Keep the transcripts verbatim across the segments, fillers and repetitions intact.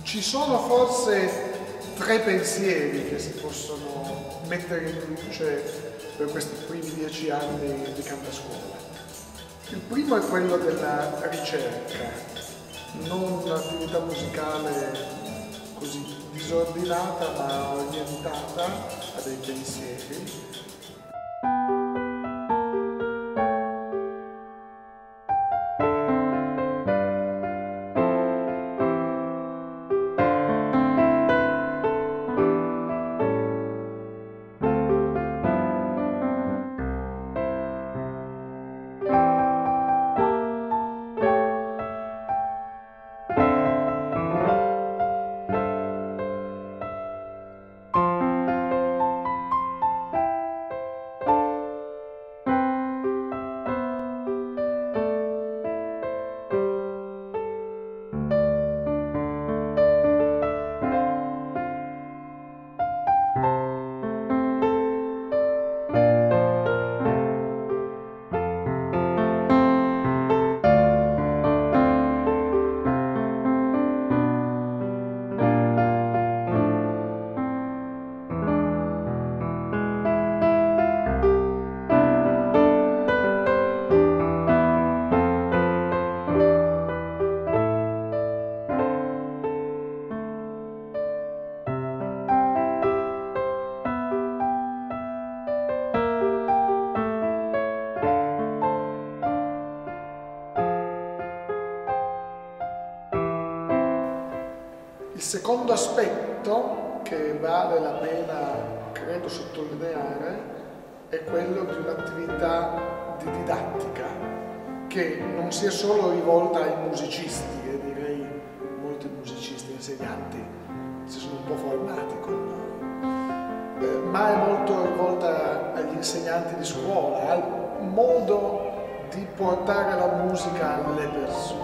Ci sono forse tre pensieri che si possono mettere in luce per questi primi dieci anni di Cantascuola. Il primo è quello della ricerca, non un'attività musicale così disordinata ma orientata a dei pensieri. Il secondo aspetto che vale la pena, credo, sottolineare è quello di un'attività di didattica che non sia solo rivolta ai musicisti, e direi molti musicisti, insegnanti si sono un po' formati con noi, eh, ma è molto rivolta agli insegnanti di scuola, al modo di portare la musica alle persone.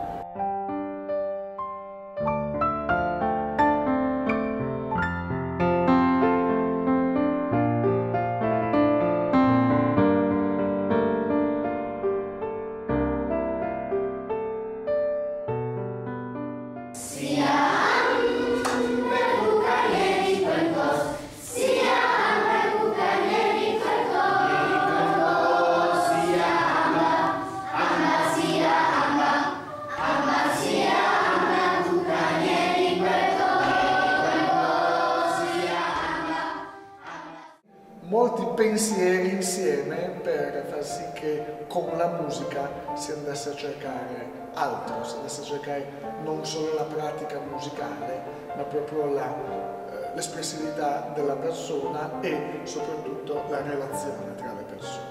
Molti pensieri insieme per far sì che con la musica si andasse a cercare altro, si andasse a cercare non solo la pratica musicale, ma proprio l'espressività della persona e soprattutto la relazione tra le persone.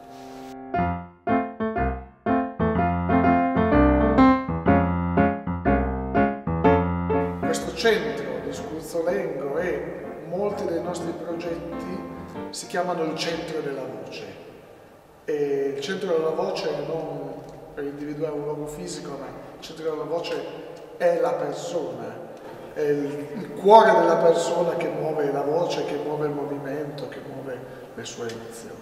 Questo centro di Scorzolengo e molti dei nostri progetti si chiamano il centro della voce. E il centro della voce non per individuare un luogo fisico, ma il centro della voce è la persona, è il, il cuore della persona che muove la voce, che muove il movimento, che muove le sue emozioni.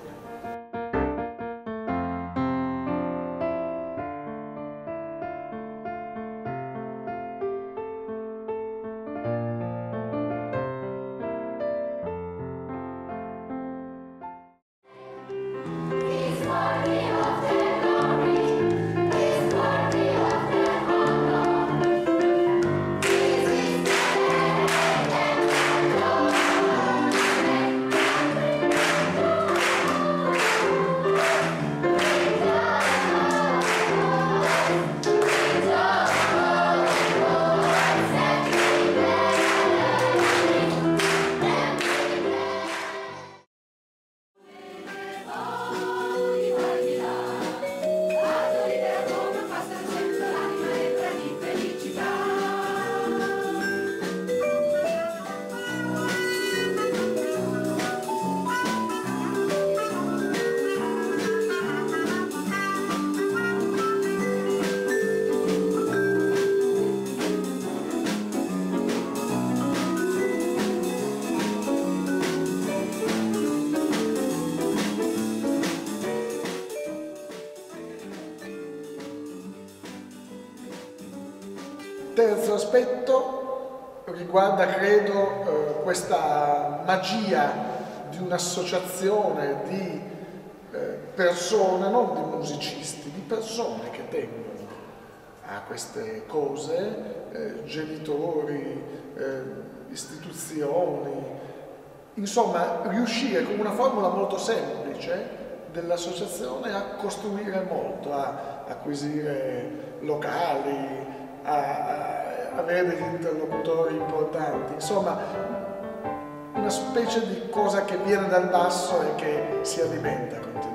Terzo aspetto, riguarda, credo, eh, questa magia di un'associazione di eh, persone, non di musicisti, di persone che tengono a queste cose, eh, genitori, eh, istituzioni, insomma riuscire con una formula molto semplice dell'associazione a costruire molto, a acquisire locali, a, a avere degli interlocutori importanti, insomma una specie di cosa che viene dal basso e che si alimenta continuamente.